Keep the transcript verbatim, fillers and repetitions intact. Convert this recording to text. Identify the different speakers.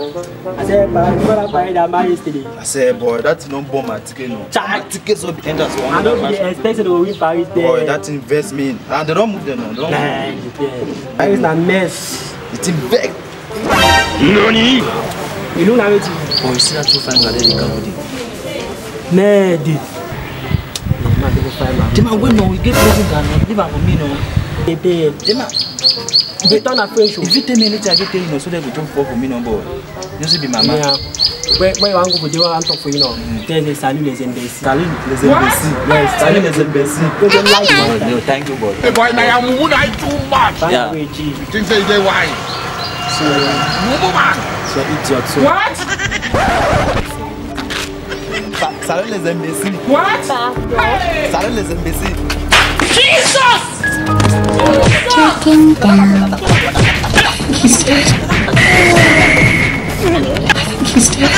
Speaker 1: I said, but I'm gonna buy that man yesterday.
Speaker 2: I said, boy, that's no bomb my ticket no. My tickets will be ended as one.
Speaker 1: I don't be expecting to win Paris there.
Speaker 2: Boy, that investment. And they don't move them now. They don't move
Speaker 1: them. Paris is a mess.
Speaker 2: It's in back.
Speaker 1: Nani? You know how it is?
Speaker 2: Boy, you see that two five man there, they come with it.
Speaker 1: Man, dude. Man, they go five man.
Speaker 2: Jema, wait no, we get closing down. Leave am for me no.
Speaker 1: They pay.
Speaker 2: Jema.
Speaker 1: They turn a French show.
Speaker 2: If you tell me anything, I get tell you no, so they go jump for me no boy. You see be my man.
Speaker 1: Yeah. Where where you want to go? They want to talk for you now. Tell the salut les embassies.
Speaker 2: Salut les embassies.
Speaker 1: Yes,
Speaker 2: salut les embassies.
Speaker 1: They don't like it.
Speaker 2: No, thank you boy.
Speaker 3: Hey boy, now I'm moving I too much.
Speaker 2: Yeah.
Speaker 3: Things say they why.
Speaker 1: So
Speaker 3: move man.
Speaker 1: So idiot. So
Speaker 3: what?
Speaker 2: Salut les embassies.
Speaker 3: What?
Speaker 2: Salut les embassies.
Speaker 3: Jesus!
Speaker 4: Tracking down. He's dead. He's dead.